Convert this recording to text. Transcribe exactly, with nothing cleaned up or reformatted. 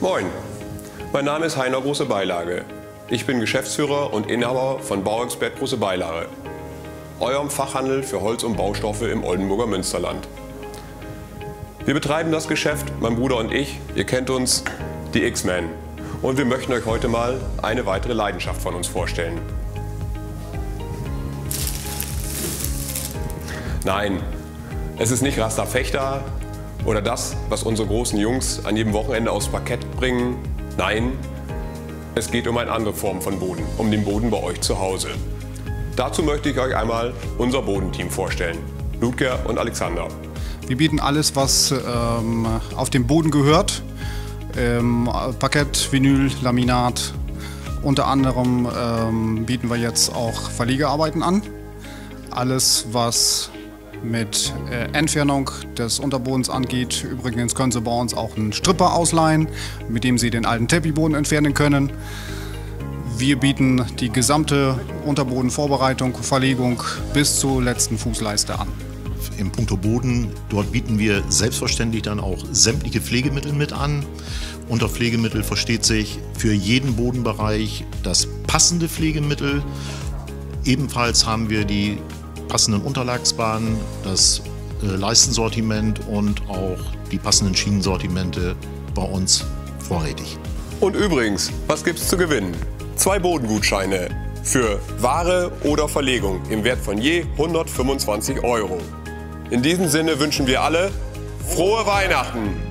Moin, mein Name ist Heiner Große Beilage. Ich bin Geschäftsführer und Inhaber von Bauexpert Große Beilage, eurem Fachhandel für Holz und Baustoffe im Oldenburger Münsterland. Wir betreiben das Geschäft, mein Bruder und ich, ihr kennt uns, die X-Men. Und wir möchten euch heute mal eine weitere Leidenschaft von uns vorstellen. Nein, es ist nicht Rasta Fechter oder das, was unsere großen Jungs an jedem Wochenende aufs Parkett bringen. Nein, es geht um eine andere Form von Boden, um den Boden bei euch zu Hause. Dazu möchte ich euch einmal unser Bodenteam vorstellen, Ludger und Alexander. Wir bieten alles, was ähm, auf dem Boden gehört. Ähm, Parkett, Vinyl, Laminat. Unter anderem ähm, bieten wir jetzt auch Verlegearbeiten an. Alles, was mit äh, Entfernung des Unterbodens angeht. Übrigens können Sie bei uns auch einen Stripper ausleihen, mit dem Sie den alten Teppichboden entfernen können. Wir bieten die gesamte Unterbodenvorbereitung, Verlegung bis zur letzten Fußleiste an. Im Punkto Boden, dort bieten wir selbstverständlich dann auch sämtliche Pflegemittel mit an. Unter Pflegemittel versteht sich für jeden Bodenbereich das passende Pflegemittel. Ebenfalls haben wir die passenden Unterlagsbahnen, das äh, Leistensortiment und auch die passenden Schienensortimente bei uns vorrätig. Und übrigens, was gibt's zu gewinnen? Zwei Bodengutscheine für Ware oder Verlegung im Wert von je hundertfünfundzwanzig Euro. In diesem Sinne wünschen wir alle frohe Weihnachten!